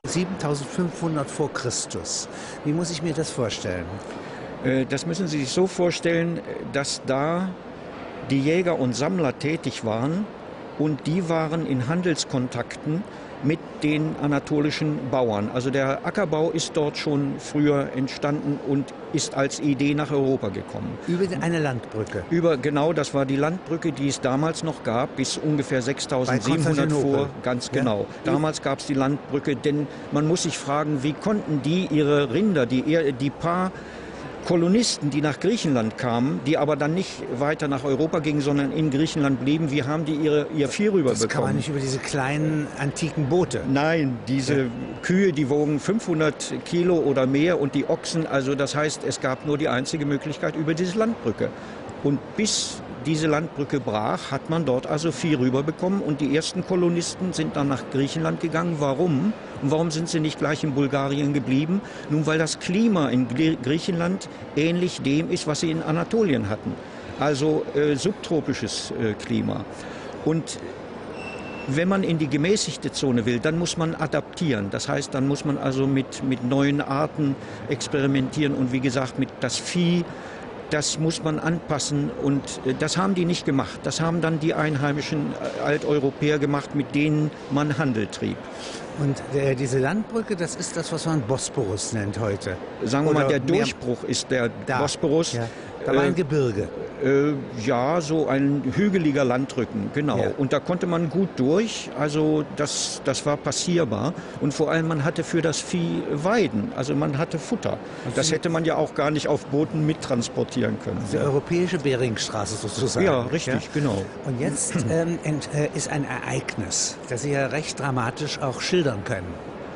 7500 vor Christus. Wie muss ich mir das vorstellen? Das müssen Sie sich so vorstellen, dass da die Jäger und Sammler tätig waren und die waren in Handelskontakten mit den anatolischen Bauern. Also der Ackerbau ist dort schon früher entstanden und ist als Idee nach Europa gekommen. Über eine Landbrücke? Genau, das war die Landbrücke, die es damals noch gab, bis ungefähr 6700 vor, ganz genau. Ja? Damals gab es die Landbrücke, denn man muss sich fragen, wie konnten die ihre Rinder, die paar Kolonisten, die nach Griechenland kamen, die aber dann nicht weiter nach Europa gingen, sondern in Griechenland blieben, wie haben die ihr Vieh rüberbekommen? Das kann man nicht über diese kleinen antiken Boote. Nein, diese Kühe, die wogen 500 Kilo oder mehr und die Ochsen, also das heißt, es gab nur die einzige Möglichkeit über diese Landbrücke. Und bis diese Landbrücke brach, hat man dort also Vieh rüberbekommen und die ersten Kolonisten sind dann nach Griechenland gegangen. Warum? Und warum sind sie nicht gleich in Bulgarien geblieben? Nun, weil das Klima in Griechenland ähnlich dem ist, was sie in Anatolien hatten. Also subtropisches Klima. Und wenn man in die gemäßigte Zone will, dann muss man adaptieren. Das heißt, dann muss man also mit neuen Arten experimentieren und wie gesagt, mit das Vieh. Das muss man anpassen und das haben die nicht gemacht. Das haben dann die einheimischen Alteuropäer gemacht, mit denen man Handel trieb. Und diese Landbrücke, das ist das, was man Bosporus nennt heute? Sagen wir mal, der Durchbruch ist der Bosporus. Ja. Da war ein Gebirge. Ja, so ein hügeliger Landrücken, genau. Ja. Und da konnte man gut durch, also das war passierbar. Und vor allem, man hatte für das Vieh Weiden, also man hatte Futter. Das hätte man ja auch gar nicht auf Booten mittransportieren können. Die europäische Beringstraße sozusagen. Ja, richtig, genau. Und jetzt ist ein Ereignis, das Sie ja recht dramatisch auch schildern können.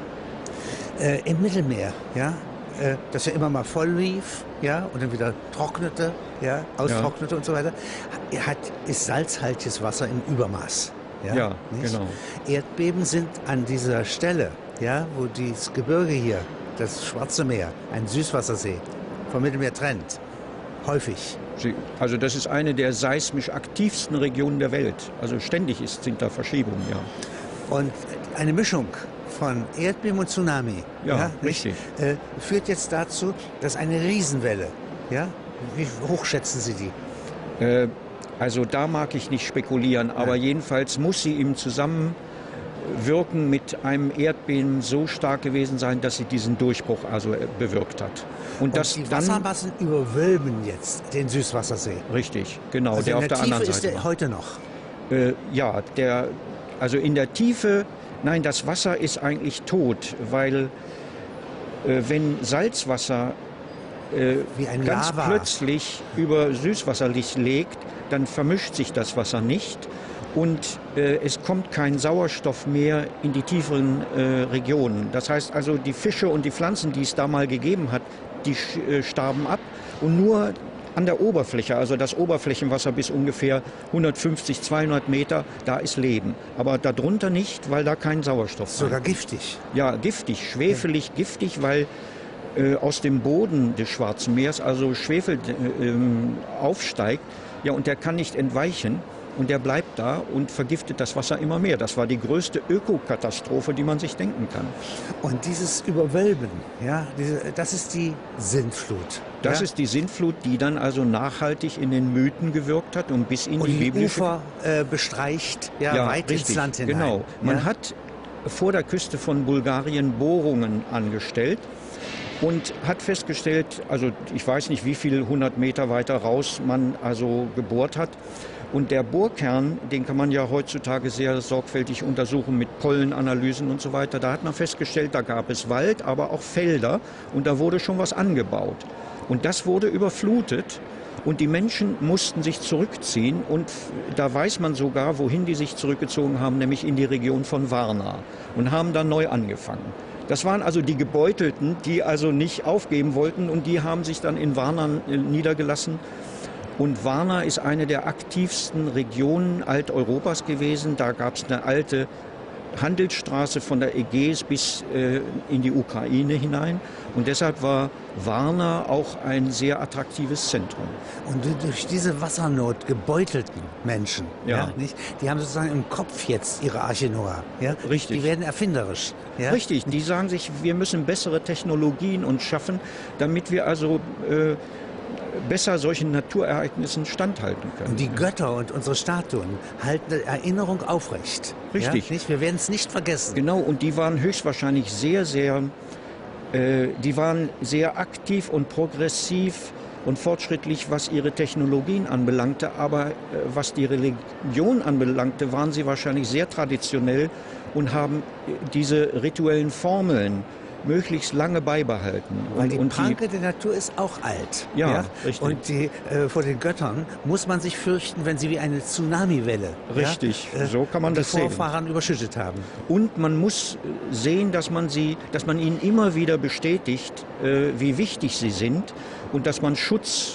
Im Mittelmeer, ja, das ja immer mal voll lief, ja, und dann wieder trocknete, ja, austrocknete und so weiter, ist salzhaltiges Wasser im Übermaß. Ja, genau. Erdbeben sind an dieser Stelle, ja, wo das Gebirge hier, das Schwarze Meer, ein Süßwassersee, vom Mittelmeer trennt, häufig. Also das ist eine der seismisch aktivsten Regionen der Welt. Also ständig sind da Verschiebungen, ja. Und eine Mischung von Erdbeben und Tsunami, richtig. Führt jetzt dazu, dass eine Riesenwelle, ja, wie hoch schätzen Sie die? Also da mag ich nicht spekulieren, aber jedenfalls muss sie im Zusammenwirken mit einem Erdbeben so stark gewesen sein, dass sie diesen Durchbruch also bewirkt hat. Und die Wassermassen überwölben jetzt den Süßwassersee. Richtig, genau. Also der auf der anderen Tiefe Seite ist der heute noch? Also in der Tiefe, nein, das Wasser ist eigentlich tot, weil wenn Salzwasser ganz plötzlich über Süßwasserlicht legt, dann vermischt sich das Wasser nicht und es kommt kein Sauerstoff mehr in die tieferen Regionen. Das heißt also, die Fische und die Pflanzen, die es da mal gegeben hat, die starben ab und nur an der Oberfläche, also das Oberflächenwasser bis ungefähr 150, 200 Meter, da ist Leben. Aber darunter nicht, weil da kein Sauerstoff ist. Sogar giftig? Ja, giftig, schwefelig giftig, weil aus dem Boden des Schwarzen Meeres also Schwefel aufsteigt. Ja, und der kann nicht entweichen. Und der bleibt da und vergiftet das Wasser immer mehr. Das war die größte Ökokatastrophe, die man sich denken kann. Und dieses Überwölben, ja, das ist die Sintflut. Das ist die Sintflut, die dann also nachhaltig in den Mythen gewirkt hat und bis in die biblische... Ufer bestreicht, weit richtig, ins Land hinein. Genau. Man hat vor der Küste von Bulgarien Bohrungen angestellt und hat festgestellt, also ich weiß nicht, wie viel 100 Meter weiter raus man also gebohrt hat. Und der Bohrkern, den kann man ja heutzutage sehr sorgfältig untersuchen mit Pollenanalysen und so weiter. Da hat man festgestellt, da gab es Wald, aber auch Felder und da wurde schon was angebaut. Und das wurde überflutet und die Menschen mussten sich zurückziehen und da weiß man sogar, wohin die sich zurückgezogen haben, nämlich in die Region von Varna und haben dann neu angefangen. Das waren also die Gebeutelten, die also nicht aufgeben wollten und die haben sich dann in Varna niedergelassen. Und Varna ist eine der aktivsten Regionen Alteuropas gewesen. Da gab es eine alte Handelsstraße von der Ägäis bis in die Ukraine hinein. Und deshalb war Varna auch ein sehr attraktives Zentrum. Und durch diese Wassernot gebeutelten Menschen, ja. Nicht? Die haben sozusagen im Kopf jetzt ihre Arche Noah. Ja? Richtig. Die werden erfinderisch. Ja? Richtig, die sagen sich, wir müssen bessere Technologien uns schaffen, damit wir also besser solchen Naturereignissen standhalten können. Und die Götter und unsere Statuen halten Erinnerung aufrecht. Richtig. Ja? Nicht? Wir werden es nicht vergessen. Genau, und die waren höchstwahrscheinlich die waren sehr aktiv und progressiv und fortschrittlich, was ihre Technologien anbelangte, aber was die Religion anbelangte, waren sie wahrscheinlich sehr traditionell und haben diese rituellen Formeln möglichst lange beibehalten. Weil die Pranke der Natur ist auch alt. Ja, richtig. Und vor den Göttern muss man sich fürchten, wenn sie wie eine Tsunamiwelle richtig, so kann man das sehen. Die Vorfahren überschüttet haben. Und man muss sehen, dass man ihnen immer wieder bestätigt, wie wichtig sie sind und dass man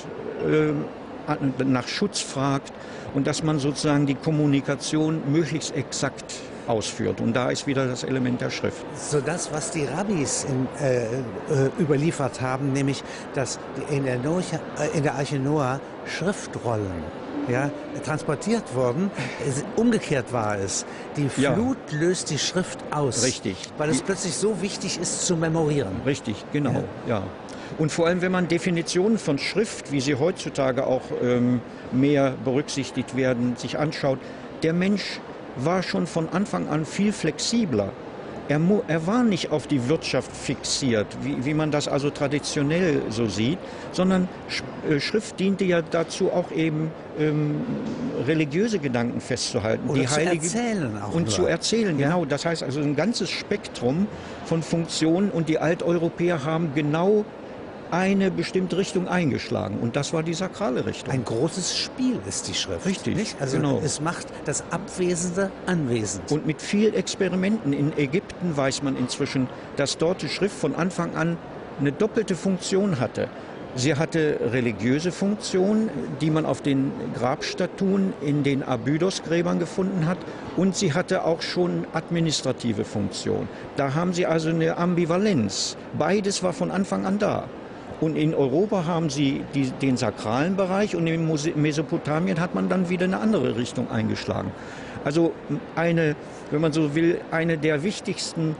nach Schutz fragt und dass man sozusagen die Kommunikation möglichst exakt ausführt. Und da ist wieder das Element der Schrift. So das, was die Rabbis überliefert haben, nämlich, dass in der Arche Noah Schriftrollen transportiert wurden, umgekehrt war es. Die Flut löst die Schrift aus. Richtig. Weil es plötzlich so wichtig ist zu memorieren. Richtig, genau, ja. Und vor allem, wenn man Definitionen von Schrift, wie sie heutzutage auch mehr berücksichtigt werden, sich anschaut, der Mensch war schon von Anfang an viel flexibler. Er war nicht auf die Wirtschaft fixiert, wie man das also traditionell so sieht, sondern Schrift diente ja dazu, auch eben religiöse Gedanken festzuhalten. Oder zu erzählen auch. Und zu erzählen, genau. Das heißt also ein ganzes Spektrum von Funktionen, und die Alteuropäer haben genau eine bestimmte Richtung eingeschlagen, und das war die sakrale Richtung. Ein großes Spiel ist die Schrift. Richtig, nicht? Also genau. Es macht das Abwesende anwesend. Und mit viel Experimenten. In Ägypten weiß man inzwischen, dass dort die Schrift von Anfang an eine doppelte Funktion hatte. Sie hatte religiöse Funktion, die man auf den Grabstatuen in den Abydos-Gräbern gefunden hat, und sie hatte auch schon administrative Funktion. Da haben sie also eine Ambivalenz. Beides war von Anfang an da. Und in Europa haben sie den sakralen Bereich, und in Mesopotamien hat man dann wieder eine andere Richtung eingeschlagen. Also wenn man so will, eine der wichtigsten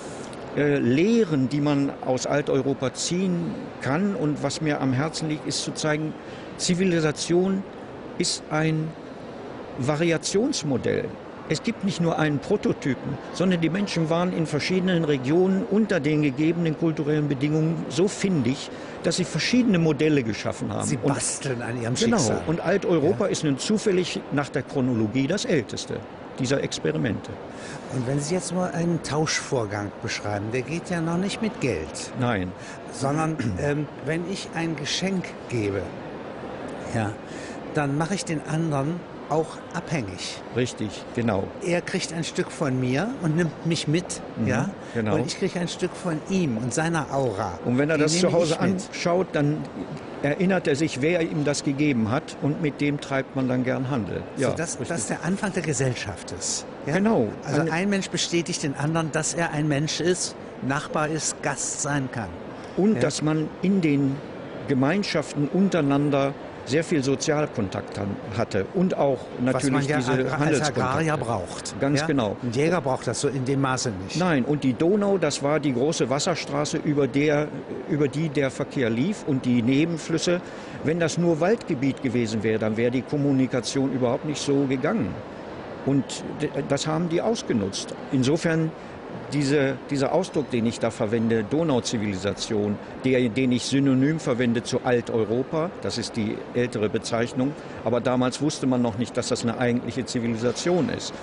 Lehren, die man aus Alteuropa ziehen kann, und was mir am Herzen liegt, ist zu zeigen, Zivilisation ist ein Variationsmodell. Es gibt nicht nur einen Prototypen, sondern die Menschen waren in verschiedenen Regionen unter den gegebenen kulturellen Bedingungen so findig, dass sie verschiedene Modelle geschaffen haben. Sie basteln an ihrem Schicksal. Genau. Und Alteuropa ist nun zufällig nach der Chronologie das älteste dieser Experimente. Und wenn Sie jetzt mal einen Tauschvorgang beschreiben, der geht ja noch nicht mit Geld. Nein. Sondern wenn ich ein Geschenk gebe, dann mache ich den anderen auch abhängig. Richtig, genau. Er kriegt ein Stück von mir und nimmt mich mit, genau. Und ich kriege ein Stück von ihm und seiner Aura. Und wenn er das zu Hause anschaut, dann erinnert er sich, wer ihm das gegeben hat, und mit dem treibt man dann gern Handel. Ja, so, dass das der Anfang der Gesellschaft ist. Ja? Genau. Also ein Mensch bestätigt den anderen, dass er ein Mensch ist, Nachbar ist, Gast sein kann. Und dass man in den Gemeinschaften untereinander sehr viel Sozialkontakt hatte, und auch natürlich diese Handelskontakte. Als Agrarier braucht. Ganz genau. Ein Jäger braucht das so in dem Maße nicht. Nein, und die Donau, das war die große Wasserstraße, über die der Verkehr lief, und die Nebenflüsse. Wenn das nur Waldgebiet gewesen wäre, dann wäre die Kommunikation überhaupt nicht so gegangen. Und das haben die ausgenutzt. Insofern dieser Ausdruck, den ich da verwende, Donauzivilisation, den ich synonym verwende zu Alteuropa, das ist die ältere Bezeichnung, aber damals wusste man noch nicht, dass das eine eigentliche Zivilisation ist.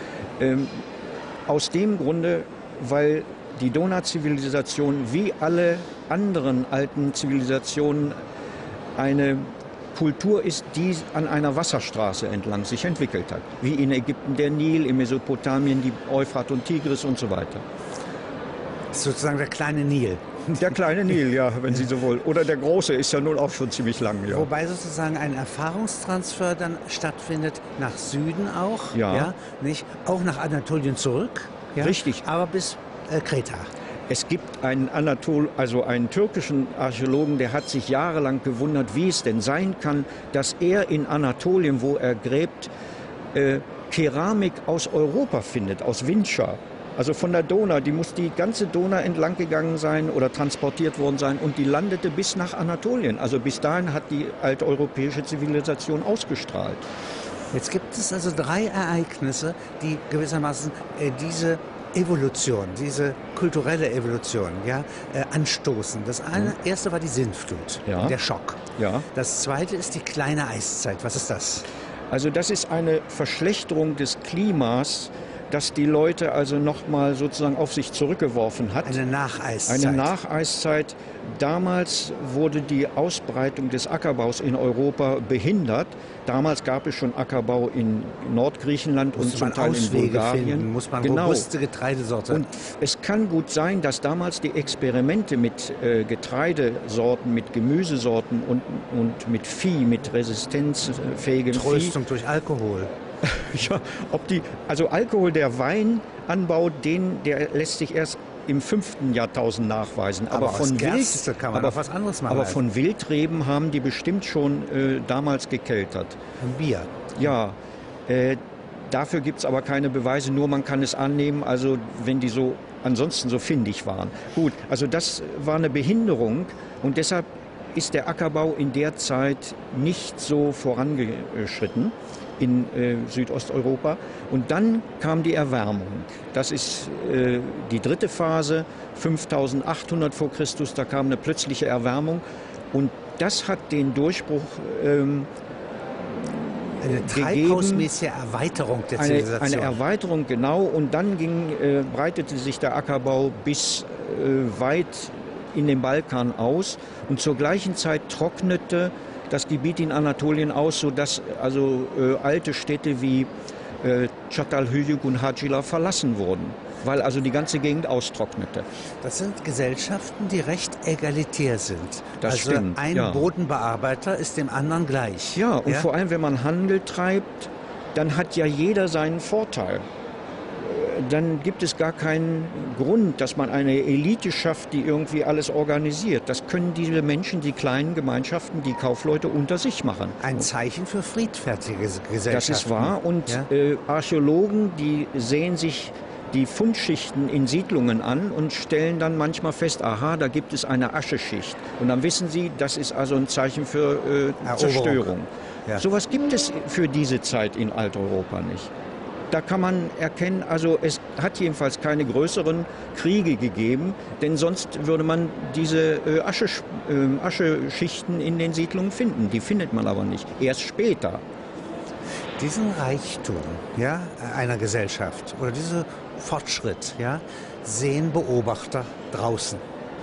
Aus dem Grunde, weil die Donauzivilisation wie alle anderen alten Zivilisationen eine Kultur ist, die an einer Wasserstraße entlang sich entwickelt hat. Wie in Ägypten der Nil, in Mesopotamien die Euphrat und Tigris und so weiter. Sozusagen der kleine Nil. Der kleine Nil, ja, wenn Sie so wollen. Oder der große, ist ja nun auch schon ziemlich lang. Ja. Wobei sozusagen ein Erfahrungstransfer dann stattfindet nach Süden auch. Ja. Nicht? Auch nach Anatolien zurück. ja? Richtig. Aber bis Kreta. Es gibt einen türkischen Archäologen, der hat sich jahrelang gewundert, wie es denn sein kann, dass er in Anatolien, wo er gräbt, Keramik aus Europa findet, aus Vinça. Also von der Donau, die muss die ganze Donau entlang gegangen sein oder transportiert worden sein und die landete bis nach Anatolien. Also bis dahin hat die alteuropäische Zivilisation ausgestrahlt. Jetzt gibt es also 3 Ereignisse, die gewissermaßen diese Evolution, diese kulturelle Evolution, ja, anstoßen. Das erste war die Sintflut, ja. Der Schock. Ja. Das zweite ist die kleine Eiszeit. Was ist das? Also das ist eine Verschlechterung des Klimas, dass die Leute also nochmal sozusagen auf sich zurückgeworfen hat. Eine Nacheiszeit. Eine Nacheiszeit. Damals wurde die Ausbreitung des Ackerbaus in Europa behindert. Damals gab es schon Ackerbau in Nordgriechenland und zum Teil in Bulgarien. Finden, muss man robuste Getreidesorte. Und es kann gut sein, dass damals die Experimente mit Getreidesorten, mit Gemüsesorten und mit Vieh, mit resistenzfähigem Vieh. Tröstung durch Alkohol. Ja, also Alkohol, der Weinanbau, der lässt sich erst im 5. Jahrtausend nachweisen. Aber von Gerste kann man was anderes machen. Aber von Wildreben haben die bestimmt schon damals gekeltert. Ein Bier. Ja, dafür gibt es aber keine Beweise, nur man kann es annehmen, also wenn die so ansonsten so findig waren. Gut, also das war eine Behinderung und deshalb ist der Ackerbau in der Zeit nicht so vorangeschritten in Südosteuropa. Und dann kam die Erwärmung. Das ist die 3. Phase, 5800 vor Christus, da kam eine plötzliche Erwärmung. Und das hat den Durchbruch eine treibhausmäßige Erweiterung der Zivilisation. Eine Erweiterung, genau. Und dann breitete sich der Ackerbau bis weit in den Balkan aus. Und zur gleichen Zeit trocknete das Gebiet in Anatolien aus, sodass also alte Städte wie Çatalhöyük und Hacılar verlassen wurden, weil also die ganze Gegend austrocknete. Das sind Gesellschaften, die recht egalitär sind. Das stimmt, ein Bodenbearbeiter ist dem anderen gleich. Ja, und vor allem, wenn man Handel treibt, dann hat ja jeder seinen Vorteil. Dann gibt es gar keinen Grund, dass man eine Elite schafft, die irgendwie alles organisiert. Das können diese Menschen, die kleinen Gemeinschaften, die Kaufleute unter sich machen. Ein Zeichen für friedfertige Gesellschaften. Das ist wahr. Und Archäologen, die sehen sich die Fundschichten in Siedlungen an und stellen dann manchmal fest, aha, da gibt es eine Ascheschicht. Und dann wissen sie, das ist also ein Zeichen für Zerstörung. Ja. Sowas gibt es für diese Zeit in Alteuropa nicht. Da kann man erkennen, also es hat jedenfalls keine größeren Kriege gegeben, denn sonst würde man diese Ascheschichten in den Siedlungen finden. Die findet man aber nicht, erst später. Diesen Reichtum einer Gesellschaft oder diesen Fortschritt sehen Beobachter draußen.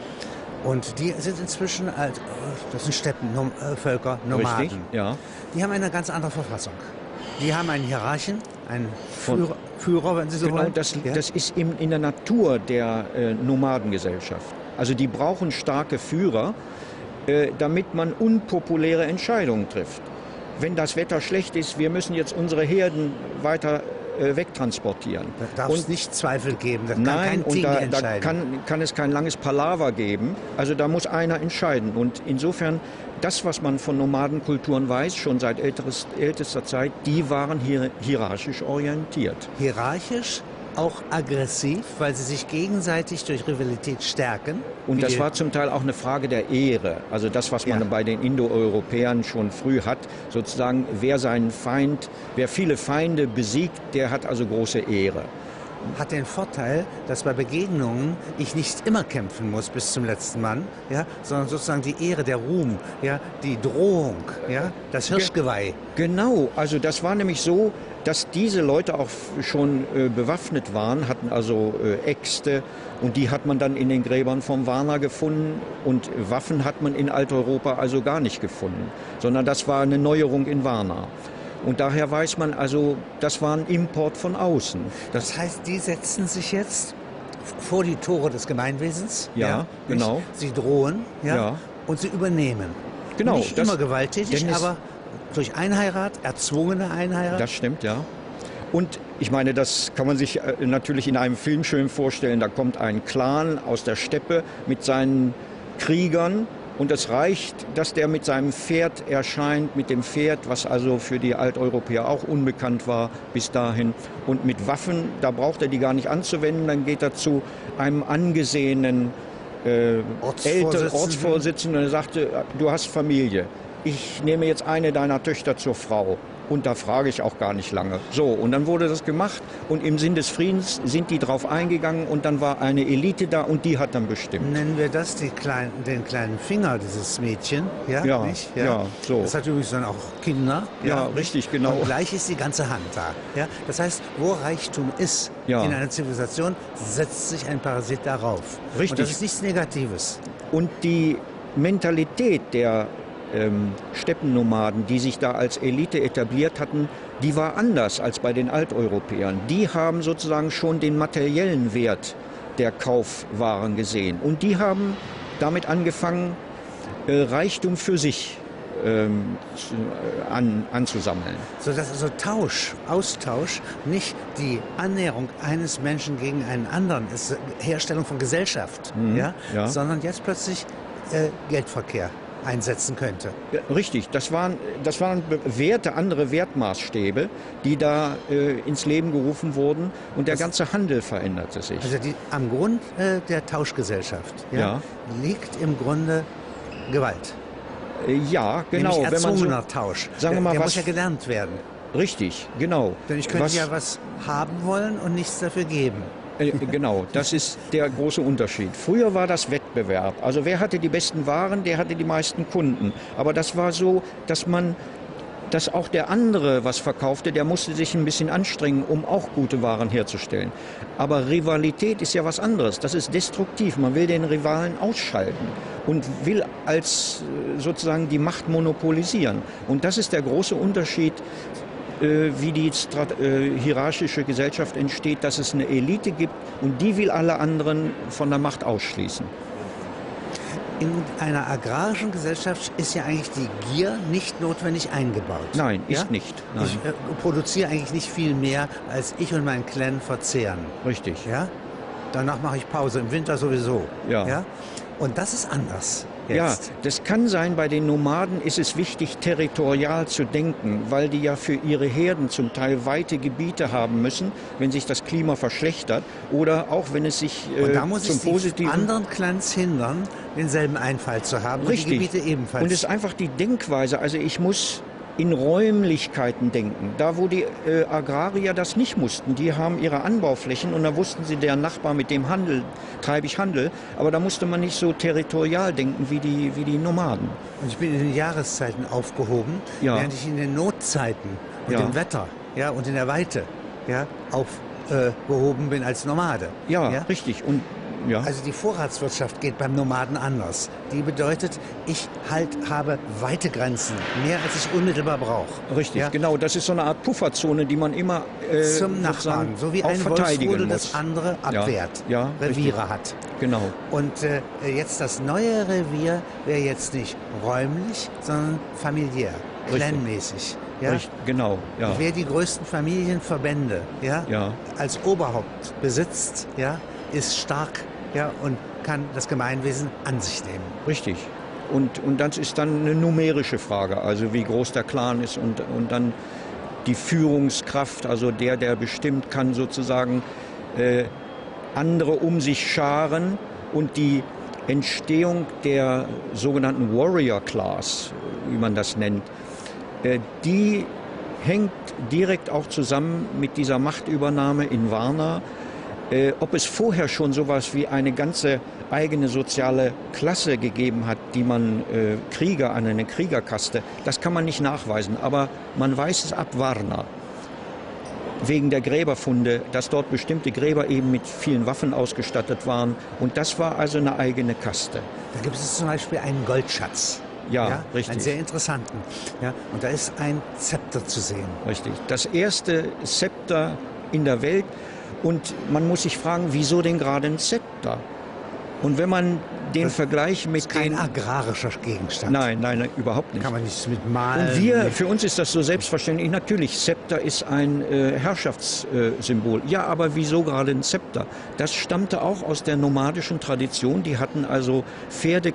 Und die sind inzwischen, das sind Steppenvölker, Nomaden. Richtig, ja. Die haben eine ganz andere Verfassung. Die haben einen Hierarchen, einen Führer, wenn Sie so wollen. Das ist in der Natur der Nomadengesellschaft. Also die brauchen starke Führer, damit man unpopuläre Entscheidungen trifft. Wenn das Wetter schlecht ist, wir müssen jetzt unsere Herden weiter wegtransportieren. Da darf es nicht Zweifel geben, da nein, kann kein und da kann es kein langes Palaver geben. Also da muss einer entscheiden. Und insofern, das, was man von Nomadenkulturen weiß, schon seit ältester Zeit, die waren hierarchisch orientiert. Hierarchisch, auch aggressiv, weil sie sich gegenseitig durch Rivalität stärken. Und das war zum Teil auch eine Frage der Ehre. Also das, was man bei den Indoeuropäern schon früh hat, sozusagen, wer viele Feinde besiegt, der hat also große Ehre. Hat den Vorteil, dass bei Begegnungen ich nicht immer kämpfen muss bis zum letzten Mann, sondern sozusagen die Ehre, der Ruhm, die Drohung, das Hirschgeweih. Genau, also das war nämlich so, dass diese Leute auch schon bewaffnet waren, hatten also Äxte und die hat man dann in den Gräbern vom Varna gefunden und Waffen hat man in Alteuropa also gar nicht gefunden, sondern das war eine Neuerung in Varna. Und daher weiß man also, das war ein Import von außen. Das heißt, die setzen sich jetzt vor die Tore des Gemeinwesens. Ja, genau. Sie drohen und sie übernehmen. Genau. Nicht immer gewalttätig, aber durch Einheirat, erzwungene Einheirat. Das stimmt, ja. Und Ich meine, das kann man sich natürlich in einem Film schön vorstellen. Da kommt ein Clan aus der Steppe mit seinen Kriegern und es reicht, dass der mit seinem Pferd erscheint, mit dem Pferd, was also für die Alteuropäer auch unbekannt war bis dahin. Und mit Waffen, da braucht er die gar nicht anzuwenden, dann geht er zu einem angesehenen Ortsvorsitzenden und er sagte, du hast Familie. Ich nehme jetzt eine deiner Töchter zur Frau. Und da frage ich auch gar nicht lange. So, und dann wurde das gemacht und im Sinn des Friedens sind die drauf eingegangen und dann war eine Elite da und die hat dann bestimmt. Nennen wir das den kleinen Finger dieses Mädchen? Ja, Ja, nicht? ja, so. Das hat übrigens dann auch Kinder. Ja, richtig, genau. Und gleich ist die ganze Hand da. Ja? Das heißt, wo Reichtum ist Ja. in einer Zivilisation, setzt sich ein Parasit darauf. Richtig. Und das ist nichts Negatives. Und die Mentalität der Steppennomaden, die sich da als Elite etabliert hatten, die war anders als bei den Alteuropäern. Die haben sozusagen schon den materiellen Wert der Kaufwaren gesehen. Und die haben damit angefangen, Reichtum für sich anzusammeln. Sodass also Austausch nicht die Annäherung eines Menschen gegen einen anderen ist, Herstellung von Gesellschaft, ja? Sondern jetzt plötzlich Geldverkehr einsetzen könnte. Ja, richtig, das waren andere Wertmaßstäbe, die da ins Leben gerufen wurden und der ganze Handel veränderte sich. Also am Grund der Tauschgesellschaft Ja. liegt im Grunde Gewalt. Ja, genau. Nämlich erzwungener Wenn man so, Tausch. Sagen wir mal, der was, muss ja gelernt werden. Richtig, genau. Denn ich könnte ja was haben wollen und nichts dafür geben. Genau, das ist der große Unterschied. Früher war das Wettbewerb. Also wer hatte die besten Waren, der hatte die meisten Kunden. Aber das war so, dass auch der andere was verkaufte, der musste sich ein bisschen anstrengen, um auch gute Waren herzustellen. Aber Rivalität ist ja was anderes. Das ist destruktiv. Man will den Rivalen ausschalten und will als sozusagen die Macht monopolisieren. Und das ist der große Unterschied, wie die hierarchische Gesellschaft entsteht, dass es eine Elite gibt und die will alle anderen von der Macht ausschließen. In einer agrarischen Gesellschaft ist ja eigentlich die Gier nicht notwendig eingebaut. Nein, ja? ist nicht. Nein. Ich produziere eigentlich nicht viel mehr, als ich und mein Clan verzehren. Richtig. Ja? Danach mache ich Pause, im Winter sowieso. Ja. Ja? Und das ist anders. Ja, Jetzt. das kann sein, bei den Nomaden ist es wichtig, territorial zu denken, weil die ja für ihre Herden zum Teil weite Gebiete haben müssen, wenn sich das Klima verschlechtert oder auch wenn es sich Und da muss zum es die Positiven... anderen Clans hindern, denselben Einfall zu haben. Richtig. Und die Gebiete ebenfalls. Und es ist einfach die Denkweise, also ich muss in Räumlichkeiten denken. Da, wo die Agrarier das nicht mussten, die haben ihre Anbauflächen und da wussten sie, der Nachbar, mit dem treibe ich Handel, aber da musste man nicht so territorial denken wie die Nomaden. Und ich bin in den Jahreszeiten aufgehoben, Ja. während ich in den Notzeiten und Ja. im Wetter und in der Weite aufgehoben bin als Nomade. Ja, richtig. Und ja. Also die Vorratswirtschaft geht beim Nomaden anders. Die bedeutet, ich habe weite Grenzen, mehr als ich unmittelbar brauche. Richtig, Ja? genau. Das ist so eine Art Pufferzone, die man immer Zum Nachbarn, so wie auch ein verteidigen Wolfsrudel muss. das andere abwehrt, Ja, Reviere richtig. hat. Genau. Und jetzt das neue Revier wäre jetzt nicht räumlich, sondern familiär, Richtig. clanmäßig. Ja? Richtig, genau. Ja. Wer die größten Familienverbände Ja. als Oberhaupt besitzt, ist stark und kann das Gemeinwesen an sich nehmen. Richtig. Und das ist dann eine numerische Frage, also wie groß der Clan ist und dann die Führungskraft, also der bestimmt, kann sozusagen andere um sich scharen und die Entstehung der sogenannten Warrior Class, wie man das nennt, die hängt direkt auch zusammen mit dieser Machtübernahme in Varna. Ob es vorher schon sowas wie eine ganze eigene soziale Klasse gegeben hat, die man Krieger an eine Kriegerkaste, das kann man nicht nachweisen, aber man weiß es ab Varna. Wegen der Gräberfunde, dass dort bestimmte Gräber eben mit vielen Waffen ausgestattet waren. Und das war also eine eigene Kaste. Da gibt es zum Beispiel einen Goldschatz. Ja, richtig. Einen sehr interessanten. Ja, und da ist ein Zepter zu sehen. Richtig. Das erste Zepter in der Welt. Und man muss sich fragen, wieso denn gerade ein Zepter? Und wenn man den Vergleich mit kein den... agrarischer Gegenstand. Nein, nein, überhaupt nicht. Kann man nicht mit malen. Und für uns ist das so selbstverständlich. Natürlich, Zepter ist ein Herrschaftssymbol. Ja, aber wieso gerade ein Zepter? Das stammte auch aus der nomadischen Tradition. Die hatten also Pferde,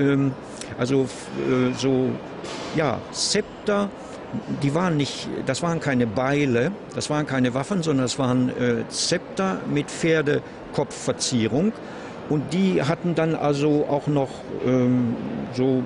Zepter. Das waren keine Beile, das waren keine Waffen, sondern das waren Zepter mit Pferdekopfverzierung. Und die hatten dann also auch noch so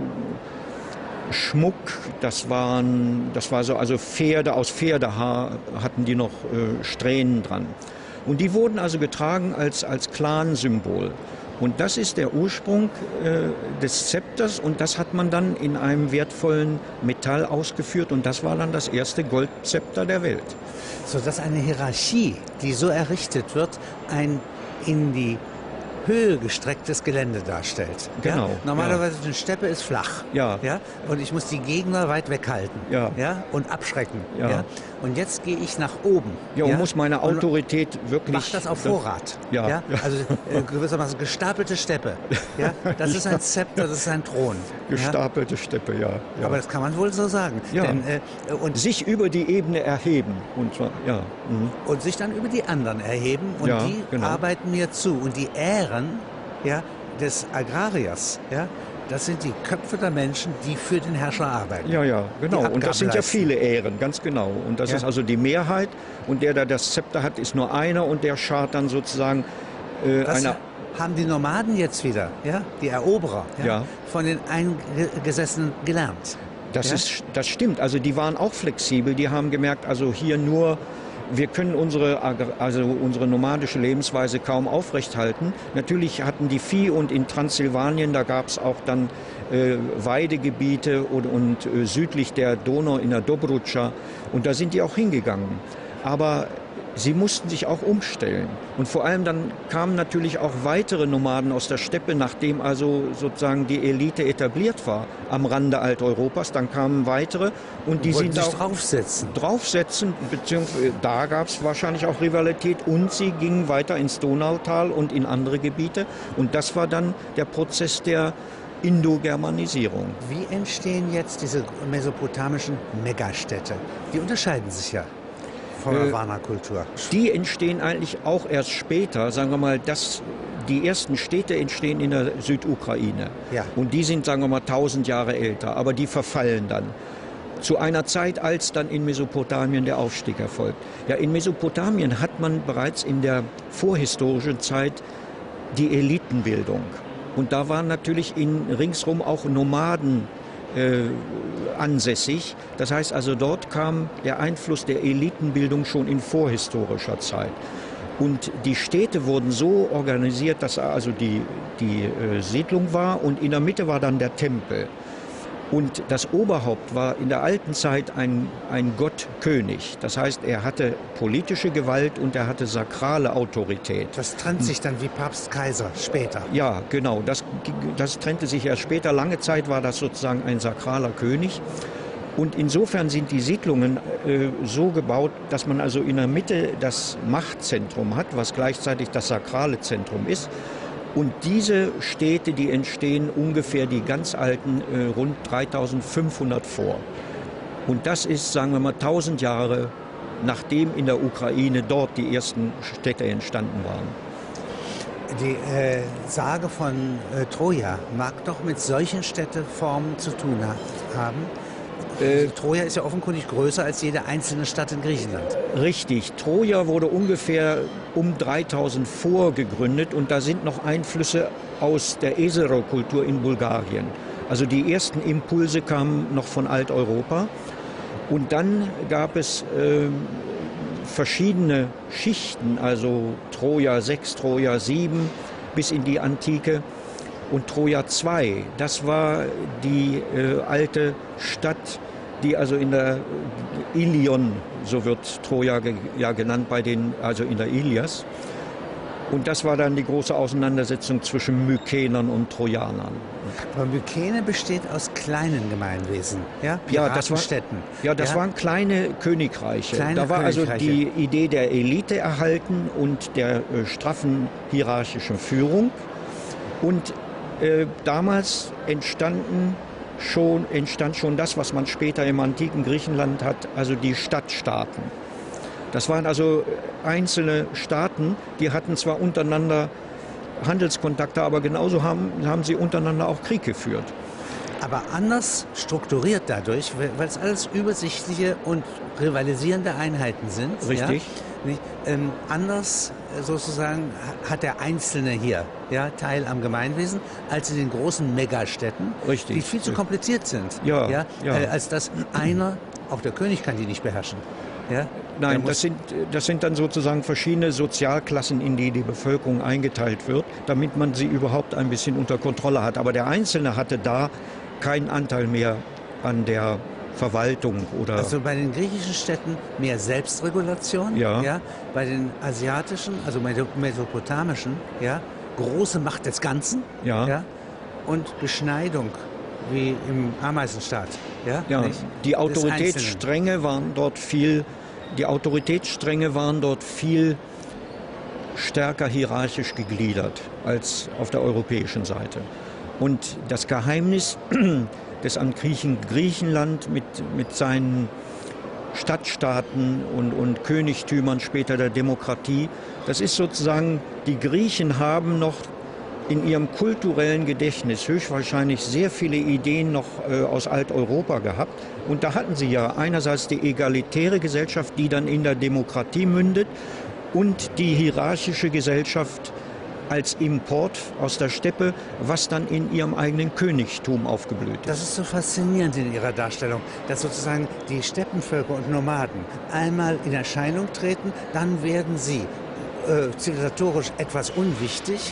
Schmuck, das war so, also Pferde, aus Pferdehaar hatten die noch Strähnen dran. Und die wurden also getragen als Clan-Symbol. Und das ist der Ursprung des Zepters und das hat man dann in einem wertvollen Metall ausgeführt und das war dann das erste Goldzepter der Welt. Sodass eine Hierarchie, die so errichtet wird, ein in die Höhe gestrecktes Gelände darstellt. Genau. Ja? Normalerweise eine Steppe ist flach. Ja. Ja? Und ich muss die Gegner weit weghalten. Ja. Ja? Und abschrecken. Ja. Ja? Und jetzt gehe ich nach oben. Ja, und muss meine Autorität wirklich... Mach das auf Vorrat. Ja. Ja? Also gewissermaßen gestapelte Steppe. Ja? Das ist ein Zepter, das ist ein Thron. Gestapelte Steppe, ja. Aber das kann man wohl so sagen. Ja. Denn, und sich über die Ebene erheben. Und zwar, ja. Mhm. Und sich dann über die anderen erheben und Ja, die genau. arbeiten mir zu. Und die Ähren des Agrariers, das sind die Köpfe der Menschen, die für den Herrscher arbeiten. Ja, ja, genau. Und das sind ja leisten. viele Ähren, ganz genau. Und das ist also die Mehrheit. Und der das Zepter hat, ist nur einer und der schart dann sozusagen Das haben die Nomaden jetzt wieder, die Eroberer, Ja. von den Eingesessenen gelernt. Das stimmt. Also die waren auch flexibel. Die haben gemerkt, also hier nur... Wir können unsere nomadische Lebensweise kaum aufrechthalten. Natürlich hatten die Vieh und in Transsilvanien, da gab es auch dann Weidegebiete und südlich der Donau in der Dobrudscha und da sind die auch hingegangen. Aber sie mussten sich auch umstellen. Und vor allem dann kamen natürlich auch weitere Nomaden aus der Steppe, nachdem also sozusagen die Elite etabliert war am Rande Alteuropas. Dann kamen weitere und die sind auch draufsetzen, beziehungsweise da gab es wahrscheinlich auch Rivalität und sie gingen weiter ins Donautal und in andere Gebiete. Und das war dann der Prozess der Indogermanisierung. Wie entstehen jetzt diese mesopotamischen Megastädte? Die unterscheiden sich ja von der Varna-Kultur. Die entstehen eigentlich auch erst später, sagen wir mal, die ersten Städte entstehen in der Südukraine. Ja. Und die sind, sagen wir mal, 1000 Jahre älter, aber die verfallen dann. Zu einer Zeit, als dann in Mesopotamien der Aufstieg erfolgt. Ja, in Mesopotamien hat man bereits in der vorhistorischen Zeit die Elitenbildung. Und da waren natürlich ringsrum auch Nomaden ansässig. Das heißt also, dort kam der Einfluss der Elitenbildung schon in vorhistorischer Zeit. Und die Städte wurden so organisiert, dass also die Siedlung war und in der Mitte war dann der Tempel. Und das Oberhaupt war in der alten Zeit ein Gottkönig. Das heißt, er hatte politische Gewalt und er hatte sakrale Autorität. Das trennt sich dann wie Papst Kaiser später. Ja, genau. Das trennte sich erst später. Lange Zeit war das sozusagen ein sakraler König. Und insofern sind die Siedlungen so gebaut, dass man also in der Mitte das Machtzentrum hat, was gleichzeitig das sakrale Zentrum ist. Und diese Städte, die entstehen ungefähr die ganz alten rund 3500 vor. Und das ist, sagen wir mal, 1000 Jahre, nachdem in der Ukraine dort die ersten Städte entstanden waren. Die Sage von Troja mag doch mit solchen Städteformen zu tun haben. Troja ist ja offenkundig größer als jede einzelne Stadt in Griechenland. Richtig. Troja wurde ungefähr um 3000 vor gegründet und da sind noch Einflüsse aus der Esero-Kultur in Bulgarien. Also die ersten Impulse kamen noch von Alteuropa. Und dann gab es verschiedene Schichten, also Troja 6, Troja 7 bis in die Antike. Und Troja II, das war die alte Stadt, die also in der Ilion, so wird Troja ja genannt, also in der Ilias. Und das war dann die große Auseinandersetzung zwischen Mykenern und Trojanern. Aber Mykene besteht aus kleinen Gemeinwesen, Piratenstädten. Das waren kleine Königreiche. Da war also die Idee der Elite erhalten und der straffen hierarchischen Führung. Und damals entstand schon das, was man später im antiken Griechenland hat, also die Stadtstaaten. Das waren also einzelne Staaten, die hatten zwar untereinander Handelskontakte, aber genauso haben sie untereinander auch Krieg geführt. Aber anders strukturiert dadurch, weil es alles übersichtliche und rivalisierende Einheiten sind. Richtig. Ja, anders sozusagen hat der Einzelne hier Teil am Gemeinwesen, als in den großen Megastädten, Richtig. die viel zu kompliziert sind. Ja. Als dass einer, auch der König kann die nicht beherrschen. Ja? Nein, das sind dann sozusagen verschiedene Sozialklassen, in die die Bevölkerung eingeteilt wird, damit man sie überhaupt ein bisschen unter Kontrolle hat. Aber der Einzelne hatte da keinen Anteil mehr an der Verwaltung oder... Also bei den griechischen Städten mehr Selbstregulation, bei den asiatischen, also mesopotamischen, große Macht des Ganzen, und Beschneidung, wie im Ameisenstaat. Die Autoritätsstränge waren dort viel stärker hierarchisch gegliedert als auf der europäischen Seite. Und das Geheimnis des antiken Griechenland mit seinen Stadtstaaten und Königtümern später der Demokratie, das ist sozusagen, die Griechen haben noch in ihrem kulturellen Gedächtnis höchstwahrscheinlich sehr viele Ideen noch aus Alteuropa gehabt. Und da hatten sie ja einerseits die egalitäre Gesellschaft, die dann in der Demokratie mündet, und die hierarchische Gesellschaft als Import aus der Steppe, was dann in ihrem eigenen Königtum aufgeblüht ist. Das ist so faszinierend in Ihrer Darstellung, dass sozusagen die Steppenvölker und Nomaden einmal in Erscheinung treten, dann werden sie zivilisatorisch etwas unwichtig,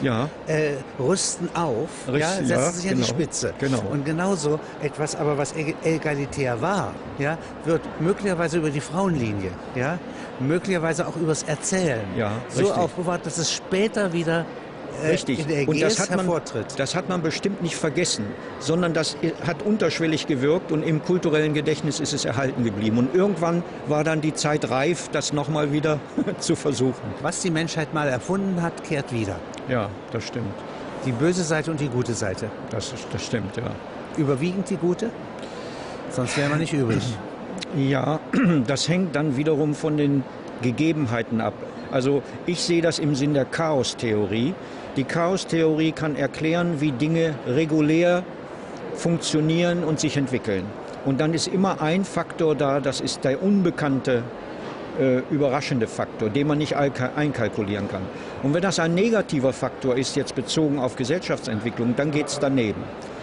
rüsten auf, setzen sich an die Spitze. Genau. Und genauso etwas, aber was egalitär war, wird möglicherweise über die Frauenlinie, möglicherweise auch übers Erzählen so aufbewahrt, dass es später wieder in der Ägäis hervortritt. Das hat man bestimmt nicht vergessen, sondern das hat unterschwellig gewirkt und im kulturellen Gedächtnis ist es erhalten geblieben. Und irgendwann war dann die Zeit reif, das nochmal wieder zu versuchen. Was die Menschheit mal erfunden hat, kehrt wieder. Ja, das stimmt. Die böse Seite und die gute Seite. Das stimmt, ja. Überwiegend die gute? Sonst wäre man nicht übrig. Ja, das hängt dann wiederum von den Gegebenheiten ab. Also ich sehe das im Sinn der Chaostheorie. Die Chaostheorie kann erklären, wie Dinge regulär funktionieren und sich entwickeln. Und dann ist immer ein Faktor da, das ist der unbekannte, überraschende Faktor, den man nicht einkalkulieren kann. Und wenn das ein negativer Faktor ist, jetzt bezogen auf Gesellschaftsentwicklung, dann geht es daneben.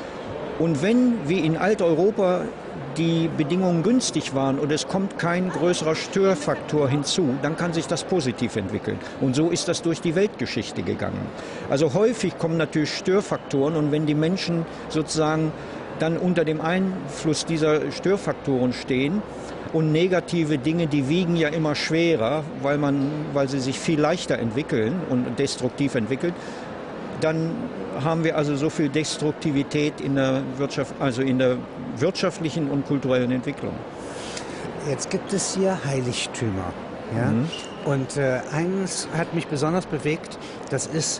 Und wenn, wie in Alteuropa, die Bedingungen günstig waren und es kommt kein größerer Störfaktor hinzu, dann kann sich das positiv entwickeln. Und so ist das durch die Weltgeschichte gegangen. Also häufig kommen natürlich Störfaktoren und wenn die Menschen sozusagen dann unter dem Einfluss dieser Störfaktoren stehen und negative Dinge, die wiegen ja immer schwerer, weil sie sich viel leichter entwickeln und destruktiv entwickeln, dann haben wir also so viel Destruktivität in der Wirtschaft, also in der wirtschaftlichen und kulturellen Entwicklung. Jetzt gibt es hier Heiligtümer. Und eines hat mich besonders bewegt, das ist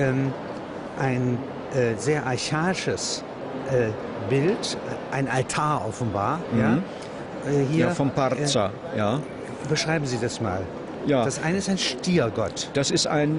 ein sehr archaisches Bild, ein Altar offenbar. Hier, vom Parza. Beschreiben Sie das mal. Ja. Das eine ist ein Stiergott. Das ist ein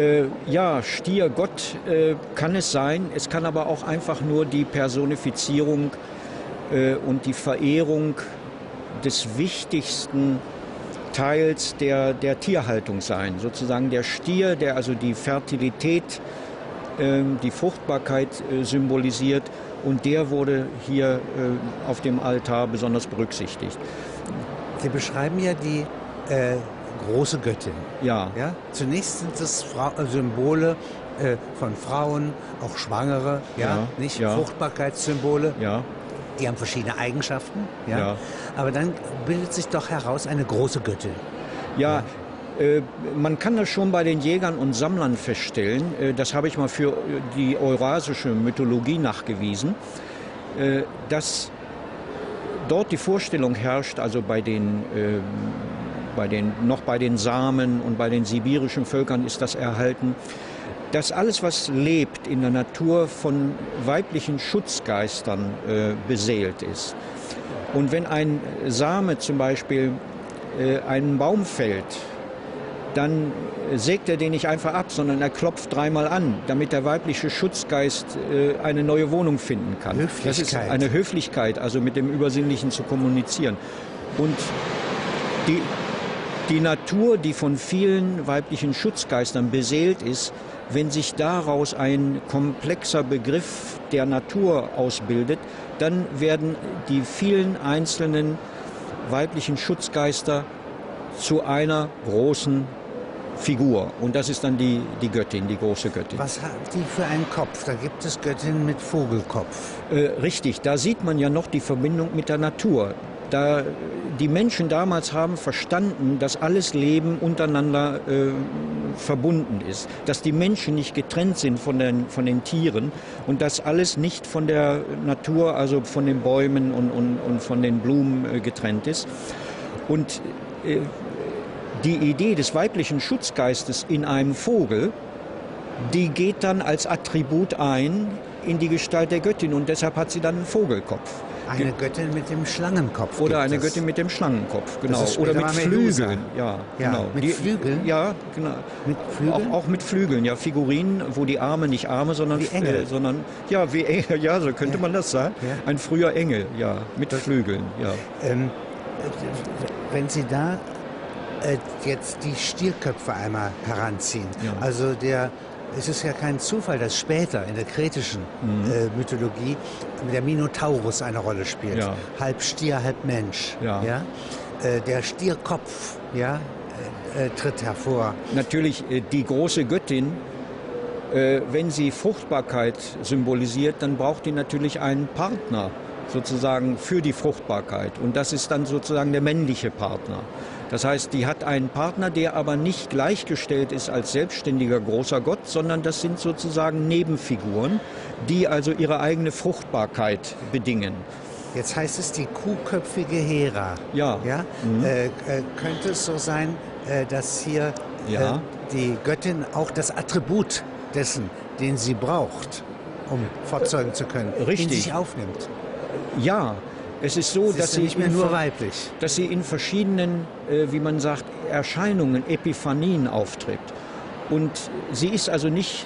Stiergott kann es sein. Es kann aber auch einfach nur die Personifizierung und die Verehrung des wichtigsten Teils der Tierhaltung sein. Sozusagen der Stier, der also die Fertilität, die Fruchtbarkeit symbolisiert. Und der wurde hier auf dem Altar besonders berücksichtigt. Sie beschreiben ja die große Göttin. Ja. Zunächst sind es Symbole von Frauen, auch Schwangere, Fruchtbarkeitssymbole. Die haben verschiedene Eigenschaften. Aber dann bildet sich doch heraus eine große Göttin. Man kann das schon bei den Jägern und Sammlern feststellen. Das habe ich mal für die eurasische Mythologie nachgewiesen, dass dort die Vorstellung herrscht, also bei den Samen und bei den sibirischen Völkern ist das erhalten, dass alles, was lebt in der Natur, von weiblichen Schutzgeistern beseelt ist. Und wenn ein Same zum Beispiel einen Baum fällt, dann sägt er den nicht einfach ab, sondern er klopft dreimal an, damit der weibliche Schutzgeist eine neue Wohnung finden kann. Das ist eine Höflichkeit, also mit dem Übersinnlichen zu kommunizieren. Und die Natur, die von vielen weiblichen Schutzgeistern beseelt ist, wenn sich daraus ein komplexer Begriff der Natur ausbildet, dann werden die vielen einzelnen weiblichen Schutzgeister zu einer großen Figur. Und das ist dann die Göttin, die große Göttin. Was hat die für einen Kopf? Da gibt es Göttinnen mit Vogelkopf. Richtig, da sieht man ja noch die Verbindung mit der Natur. Die Menschen damals haben verstanden, dass alles Leben untereinander verbunden ist, dass die Menschen nicht getrennt sind von den Tieren und dass alles nicht von der Natur, also von den Bäumen und von den Blumen getrennt ist. Und die Idee des weiblichen Schutzgeistes in einem Vogel, die geht dann als Attribut ein in die Gestalt der Göttin und deshalb hat sie dann einen Vogelkopf. Eine Göttin mit dem Schlangenkopf. Oder eine Göttin mit dem Schlangenkopf, genau. Oder mit Flügeln. Ja, genau. Mit Flügeln? Ja, genau. Mit Flügeln? Auch mit Flügeln, ja. Figurinen, wo die Arme nicht Arme, sondern wie Engel. Ja, wie Engel, ja, so könnte man das sagen. Ja. Ein früher Engel, ja, mit Flügeln, ja. Wenn Sie da jetzt die Stierköpfe einmal heranziehen, ja. Also es ist ja kein Zufall, dass später in der kretischen Mythologie der Minotaurus eine Rolle spielt. Ja. Halb Stier, halb Mensch. Ja. Ja? Der Stierkopf tritt hervor. Natürlich die große Göttin, wenn sie Fruchtbarkeit symbolisiert, dann braucht die natürlich einen Partner sozusagen für die Fruchtbarkeit. Und das ist dann sozusagen der männliche Partner. Das heißt, die hat einen Partner, der aber nicht gleichgestellt ist als selbstständiger großer Gott, sondern das sind sozusagen Nebenfiguren, die also ihre eigene Fruchtbarkeit bedingen. Jetzt heißt es die kuhköpfige Hera. Ja. Ja? Könnte es so sein, dass hier die Göttin auch das Attribut dessen, den sie braucht, um fortzeugen zu können, in sich aufnimmt? Ja. Es ist so, dass sie nicht mehr nur weiblich, dass sie in verschiedenen, wie man sagt, Erscheinungen, Epiphanien auftritt. Und sie ist also nicht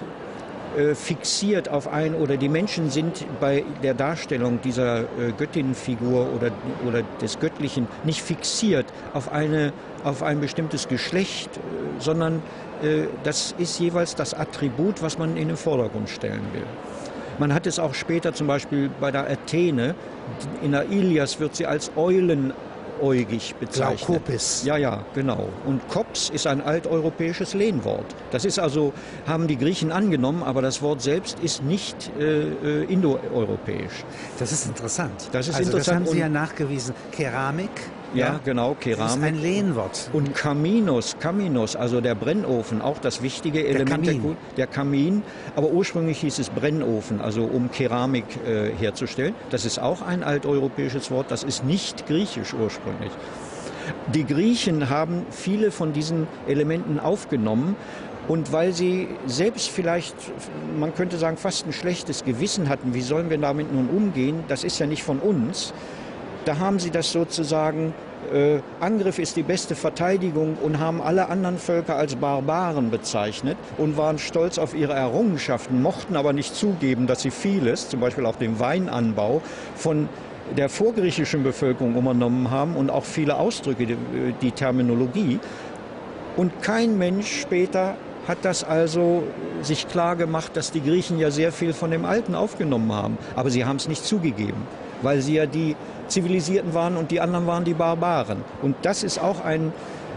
fixiert auf ein, oder die Menschen sind bei der Darstellung dieser Göttinnenfigur oder des Göttlichen nicht fixiert auf ein bestimmtes Geschlecht, sondern das ist jeweils das Attribut, was man in den Vordergrund stellen will. Man hat es auch später zum Beispiel bei der Athene, in der Ilias wird sie als eulenäugig bezeichnet. Glaukopis. Ja, genau. Und Kops ist ein alteuropäisches Lehnwort. Das ist also, haben die Griechen angenommen, aber das Wort selbst ist nicht indoeuropäisch. Das ist interessant. Das haben Sie ja nachgewiesen. Keramik. Ja, genau, Keramik. Das ist ein Lehnwort. Und Caminus, also der Brennofen, auch das wichtige Element der Kamin. Aber ursprünglich hieß es Brennofen, also um Keramik herzustellen. Das ist auch ein alteuropäisches Wort, das ist nicht griechisch ursprünglich. Die Griechen haben viele von diesen Elementen aufgenommen. Und weil sie selbst vielleicht, man könnte sagen, fast ein schlechtes Gewissen hatten, wie sollen wir damit nun umgehen, das ist ja nicht von uns, da haben sie das sozusagen, Angriff ist die beste Verteidigung, und haben alle anderen Völker als Barbaren bezeichnet und waren stolz auf ihre Errungenschaften, mochten aber nicht zugeben, dass sie vieles, zum Beispiel auch den Weinanbau, von der vorgriechischen Bevölkerung übernommen haben und auch viele Ausdrücke, die Terminologie. Und kein Mensch später hat das also sich klar gemacht, dass die Griechen ja sehr viel von dem Alten aufgenommen haben. Aber sie haben es nicht zugegeben, weil sie ja die Zivilisierten waren und die anderen waren die Barbaren. Und das ist auch eine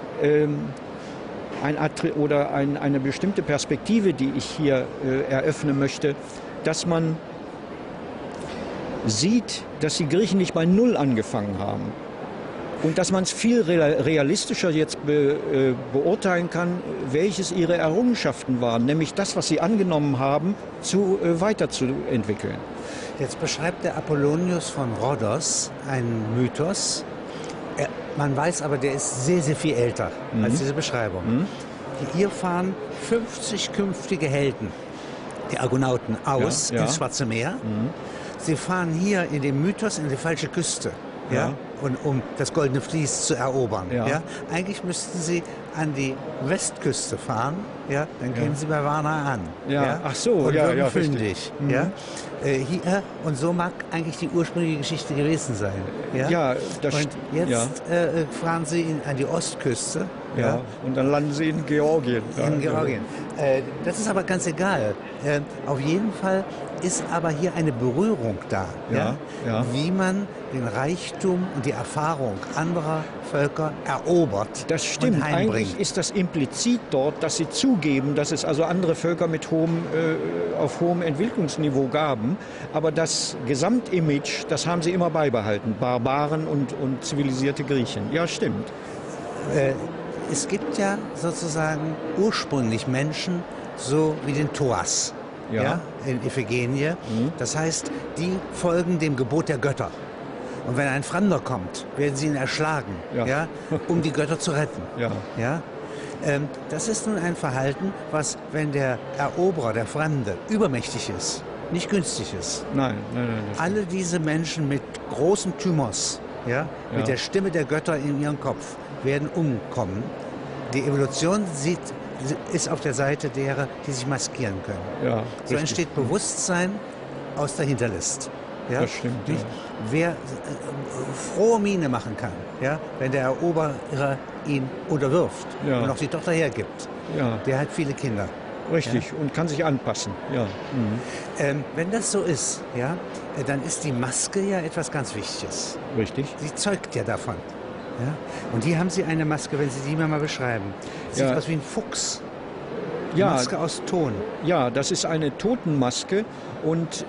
bestimmte Perspektive, die ich hier eröffnen möchte, dass man sieht, dass die Griechen nicht bei Null angefangen haben. Und dass man es viel realistischer jetzt beurteilen kann, welches ihre Errungenschaften waren, nämlich das, was sie angenommen haben, weiterzuentwickeln. Jetzt beschreibt der Apollonius von Rhodos einen Mythos. Man weiß aber, der ist sehr, sehr viel älter als diese Beschreibung. hier fahren 50 künftige Helden, die Argonauten, aus ins Schwarze Meer. Mhm. Sie fahren hier in dem Mythos in die falsche Küste. Ja. Und um das Goldene Vlies zu erobern. Ja. Eigentlich müssten sie an die Westküste fahren, ja, dann kämen sie bei Varna an. Ja. Ach so, und würden fündig. Fündig. Mhm. Ja. Hier, und so mag eigentlich die ursprüngliche Geschichte gewesen sein. Ja, das und jetzt fahren sie an die Ostküste. Ja. Und dann landen sie in Georgien. In Georgien. Das ist aber ganz egal. Auf jeden Fall ist aber hier eine Berührung da, wie man den Reichtum und die Erfahrung anderer Völker erobert. Das stimmt. Und heimbringt. Eigentlich ist das implizit dort, dass sie zugeben, dass es also andere Völker mit auf hohem Entwicklungsniveau gaben. Aber das Gesamtimage, das haben sie immer beibehalten. Barbaren und zivilisierte Griechen. Ja, stimmt. Es gibt ja sozusagen ursprünglich Menschen, so wie den Thoas. In Iphigenie. Mhm. Das heißt, die folgen dem Gebot der Götter. Und wenn ein Fremder kommt, werden sie ihn erschlagen, um die Götter zu retten. Das ist nun ein Verhalten, was, wenn der Eroberer, der Fremde, übermächtig ist, nicht günstig ist. Nein. Alle diese Menschen mit großem Thymos, mit der Stimme der Götter in ihrem Kopf, werden umkommen. Die Evolution ist auf der Seite derer, die sich maskieren können. So entsteht Bewusstsein aus der Hinterlist. Das stimmt. Wer frohe Miene machen kann, wenn der Eroberer ihn unterwirft und auch die Tochter hergibt, der hat viele Kinder. Richtig, und kann sich anpassen. Wenn das so ist, dann ist die Maske ja etwas ganz Wichtiges. Richtig. Sie zeugt ja davon. Und hier haben Sie eine Maske, wenn Sie die mir mal beschreiben. Sieht aus wie ein Fuchs. Maske aus Ton. Ja, das ist eine Totenmaske und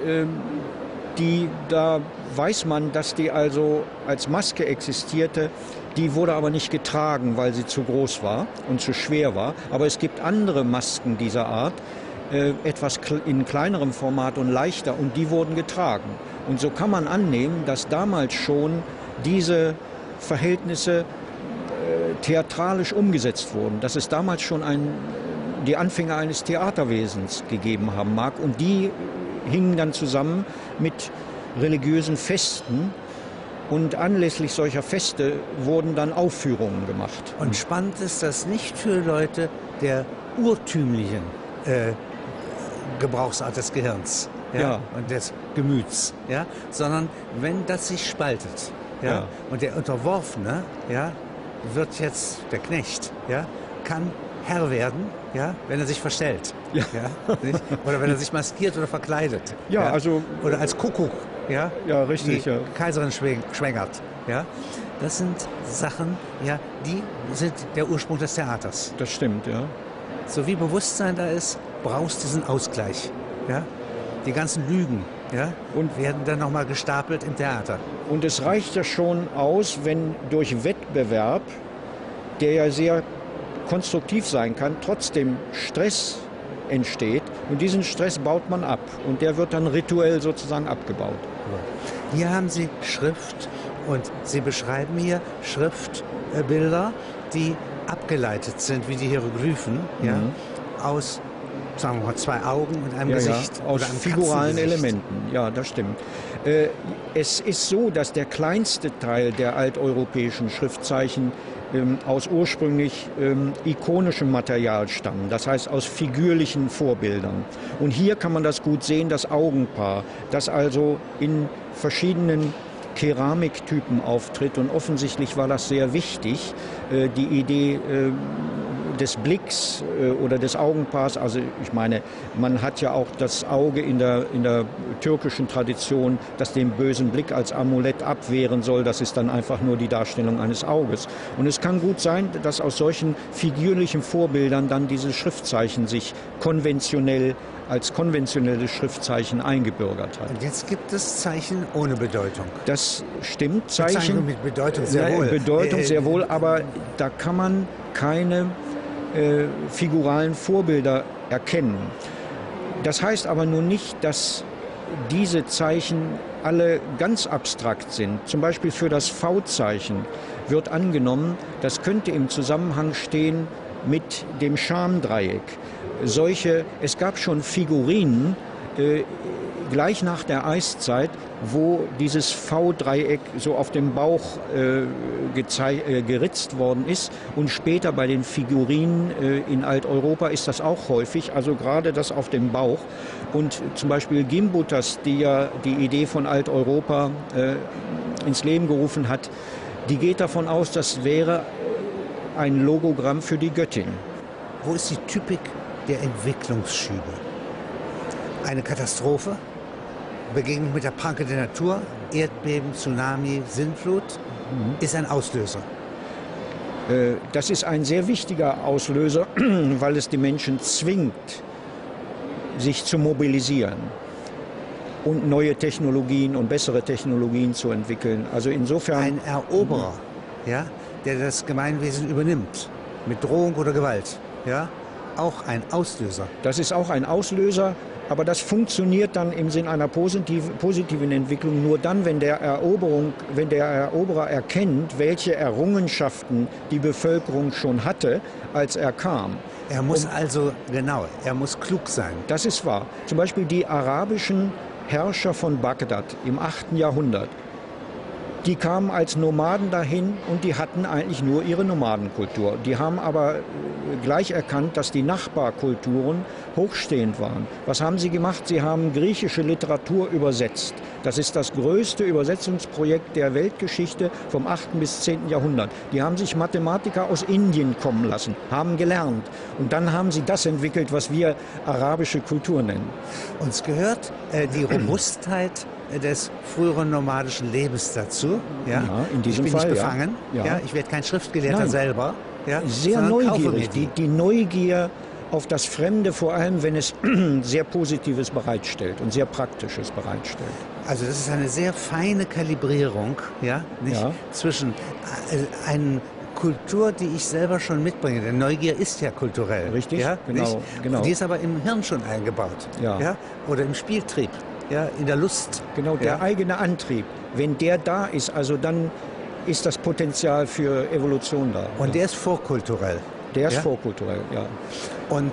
da weiß man, dass die also als Maske existierte. Die wurde aber nicht getragen, weil sie zu groß war und zu schwer war. Aber es gibt andere Masken dieser Art, etwas in kleinerem Format und leichter, und die wurden getragen. Und so kann man annehmen, dass damals schon diese Verhältnisse theatralisch umgesetzt wurden, dass es damals schon die Anfänge eines Theaterwesens gegeben haben mag, und die hingen dann zusammen mit religiösen Festen, und anlässlich solcher Feste wurden dann Aufführungen gemacht. Und spannend ist das nicht für Leute der urtümlichen Gebrauchsart des Gehirns und des Gemüts, sondern wenn das sich spaltet. Und der Unterworfene wird jetzt der Knecht, kann Herr werden, wenn er sich verstellt. Nicht? Oder wenn er sich maskiert oder verkleidet. Also, oder als Kuckuck, richtig, die Kaiserin schwängert. Das sind Sachen, die sind der Ursprung des Theaters. Das stimmt, So wie Bewusstsein da ist, brauchst du diesen Ausgleich. Die ganzen Lügen und werden dann nochmal gestapelt im Theater. Und es reicht ja schon aus, wenn durch Wettbewerb, der ja sehr konstruktiv sein kann, trotzdem Stress entsteht. Und diesen Stress baut man ab. Und der wird dann rituell sozusagen abgebaut. Hier haben Sie Schrift, und Sie beschreiben hier Schriftbilder, die abgeleitet sind, wie die Hieroglyphen, aus, sagen wir mal, zwei Augen und einem Gesicht. Aus figuralen Elementen. Ja, das stimmt. Es ist so, dass der kleinste Teil der alteuropäischen Schriftzeichen aus ursprünglich ikonischem Material stammen, das heißt aus figürlichen Vorbildern. Und hier kann man das gut sehen, das Augenpaar, das also in verschiedenen Keramiktypen auftritt, und offensichtlich war das sehr wichtig, die Idee des Blicks oder des Augenpaars. Also ich meine, man hat ja auch das Auge in der türkischen Tradition, das den bösen Blick als Amulett abwehren soll. Das ist dann einfach nur die Darstellung eines Auges. Und es kann gut sein, dass aus solchen figürlichen Vorbildern dann diese Schriftzeichen sich als konventionelle Schriftzeichen eingebürgert hat. Und jetzt gibt es Zeichen ohne Bedeutung. Das stimmt, Zeichen mit Bedeutung sehr wohl. Bedeutung sehr wohl, aber da kann man keine figuralen Vorbilder erkennen. Das heißt aber nun nicht, dass diese Zeichen alle ganz abstrakt sind. Zum Beispiel für das V-Zeichen wird angenommen, das könnte im Zusammenhang stehen mit dem Schamdreieck. Es gab schon Figurinen, gleich nach der Eiszeit, wo dieses V-Dreieck so auf dem Bauch geritzt worden ist. Und später bei den Figurinen in Alteuropa ist das auch häufig, also gerade das auf dem Bauch. Und zum Beispiel Gimbutas, die ja die Idee von Alteuropa ins Leben gerufen hat, die geht davon aus, das wäre ein Logogramm für die Göttin. Wo ist die Typik der Entwicklungsschübe? Eine Katastrophe? Begegnung mit der Pranke der Natur, Erdbeben, Tsunami, Sintflut, ist ein Auslöser. Das ist ein sehr wichtiger Auslöser, weil es die Menschen zwingt, sich zu mobilisieren und neue Technologien und bessere Technologien zu entwickeln. Also insofern ein Eroberer, ja, der das Gemeinwesen übernimmt, mit Drohung oder Gewalt, ja, auch ein Auslöser. Das ist auch ein Auslöser. Aber das funktioniert dann im Sinn einer positiven Entwicklung nur dann, wenn der Eroberer erkennt, welche Errungenschaften die Bevölkerung schon hatte, als er kam. Er muss er muss klug sein. Das ist wahr. Zum Beispiel die arabischen Herrscher von Bagdad im 8. Jahrhundert. Die kamen als Nomaden dahin und die hatten eigentlich nur ihre Nomadenkultur. Die haben aber gleich erkannt, dass die Nachbarkulturen hochstehend waren. Was haben sie gemacht? Sie haben griechische Literatur übersetzt. Das ist das größte Übersetzungsprojekt der Weltgeschichte vom 8. bis 10. Jahrhundert. Die haben sich Mathematiker aus Indien kommen lassen, haben gelernt. Und dann haben sie das entwickelt, was wir arabische Kultur nennen. Uns gehört die Robustheit des früheren nomadischen Lebens dazu. Ja? In diesem ich bin Fall, nicht befangen, ja. Ich werde kein Schriftgelehrter selber. Ja? Sehr neugierig, die Neugier auf das Fremde, vor allem wenn es sehr Positives bereitstellt und sehr Praktisches bereitstellt. Also das ist eine sehr feine Kalibrierung, zwischen einer Kultur, die ich selber schon mitbringe. Denn Neugier ist ja kulturell. Richtig, ja? genau. Die ist aber im Hirn schon eingebaut. Ja? Oder im Spieltrieb. Ja, in der Lust. Genau, der eigene Antrieb. Wenn der da ist, also dann ist das Potenzial für Evolution da. Und der ist vorkulturell. Der ist vorkulturell, ja. Und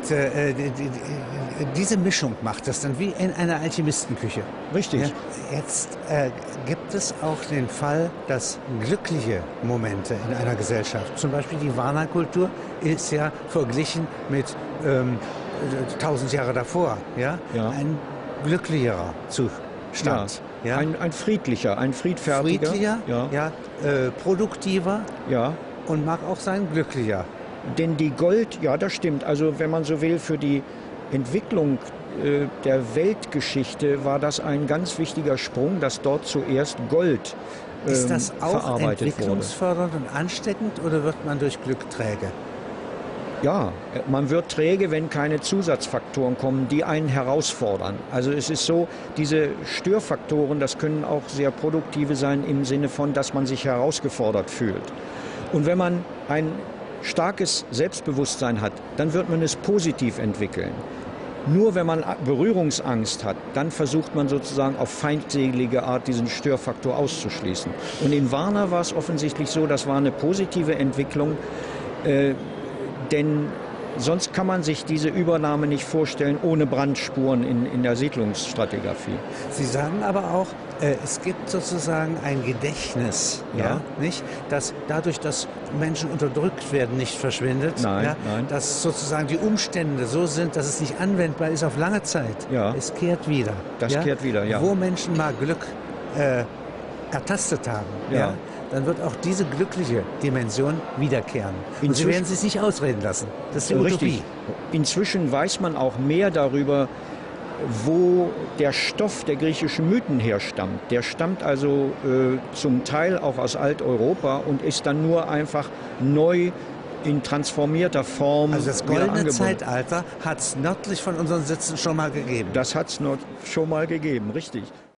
diese Mischung macht das dann wie in einer Alchemistenküche. Richtig. Ja? Jetzt gibt es auch den Fall, dass glückliche Momente in einer Gesellschaft, zum Beispiel die Varna-Kultur, ist ja verglichen mit 1000 Jahre davor, ein glücklicherer Zustand. Ja. Ein friedlicher, ein friedfertiger. Friedlicher, produktiver und mag auch sein glücklicher. Denn die Gold, das stimmt, also wenn man so will, für die Entwicklung der Weltgeschichte war das ein ganz wichtiger Sprung, dass dort zuerst Gold ist das auch verarbeitet entwicklungsfördernd und ansteckend oder wird man durch Glück träge? Ja, man wird träge, wenn keine Zusatzfaktoren kommen, die einen herausfordern. Also es ist so, diese Störfaktoren, das können auch sehr produktive sein im Sinne von, dass man sich herausgefordert fühlt. Und wenn man ein starkes Selbstbewusstsein hat, dann wird man es positiv entwickeln. Nur wenn man Berührungsangst hat, dann versucht man sozusagen auf feindselige Art diesen Störfaktor auszuschließen. Und in Varna war es offensichtlich so, das war eine positive Entwicklung, denn sonst kann man sich diese Übernahme nicht vorstellen ohne Brandspuren in der Siedlungsstratigraphie. Sie sagen aber auch, es gibt sozusagen ein Gedächtnis, nicht? Das dadurch, dass Menschen unterdrückt werden, nicht verschwindet. Nein. Dass sozusagen die Umstände so sind, dass es nicht anwendbar ist auf lange Zeit. Ja. Es kehrt wieder. Das kehrt wieder, ja. Wo Menschen mal Glück ertastet haben, dann wird auch diese glückliche Dimension wiederkehren. Und Sie werden es sich nicht ausreden lassen. Das ist die Utopie. Richtig. Inzwischen weiß man auch mehr darüber, wo der Stoff der griechischen Mythen herstammt. Der stammt also zum Teil auch aus Alteuropa und ist dann nur einfach neu in transformierter Form. Also das goldene Zeitalter hat es nördlich von unseren Sitzen schon mal gegeben. Das hat es schon mal gegeben, richtig.